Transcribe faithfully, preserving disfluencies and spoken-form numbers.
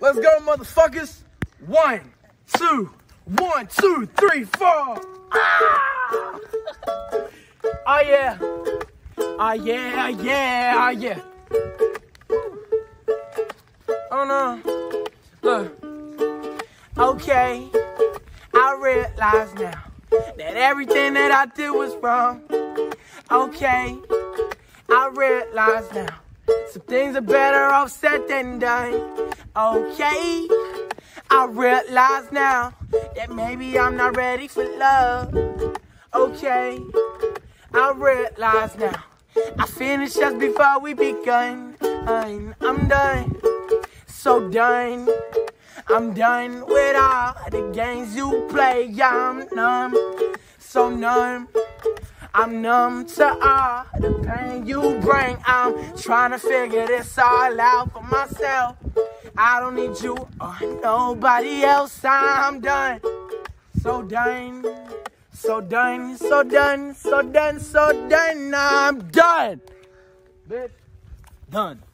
Let's go, motherfuckers. One, two, one, two, three, four. Ah! Oh yeah. Oh yeah, yeah, oh yeah. Oh no. Look. Okay. I realize now that everything that I did was wrong. Okay. I realize now some things are better off said than done. Okay. I realize now that maybe I'm not ready for love. Okay. I realize now I finished just before we begun. I'm, I'm done, so done. I'm done with all the games you play. I'm numb, so numb. I'm numb to all the pain you bring. I'm trying to figure this all out for myself. I don't need you or nobody else. I'm done, so done. So done, so done, so done, so done. I'm done. Bitch, done.